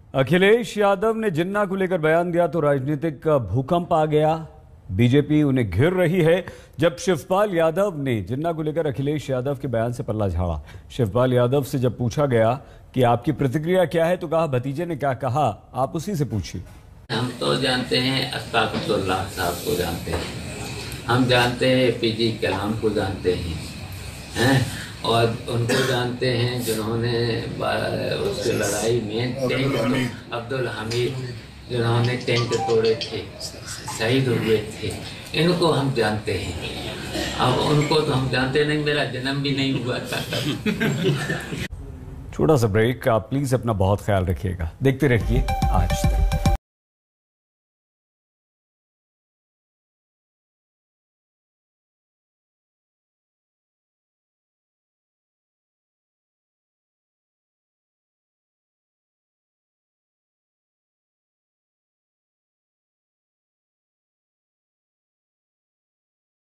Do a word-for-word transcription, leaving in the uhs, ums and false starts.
अखिलेश यादव ने जिन्ना को लेकर बयान दिया तो राजनीतिक भूकंप आ गया। बीजेपी उन्हें घेर रही है। जब शिवपाल यादव ने जिन्ना को लेकर अखिलेश यादव के बयान से पल्ला झाड़ा। शिवपाल यादव से जब पूछा गया कि आपकी प्रतिक्रिया क्या है तो कहा भतीजे ने क्या कहा, आप उसी से पूछिए। हम तो जानते हैं अस्तागफिरुल्लाह साहब को जानते हैं, हम जानते हैं पीजी कलाम को जानते हैं, हैं और उनको जानते हैं जिन्होंने उस लड़ाई में टैंक अब्दुल हमीद जिन्होंने टैंक तोड़े थे, शहीद हुए थे, इनको हम जानते हैं। अब उनको तो हम जानते नहीं, मेरा जन्म भी नहीं हुआ था तब। छोटा सा ब्रेक। आप प्लीज अपना बहुत ख्याल रखिएगा। देखते रहिए आज तक।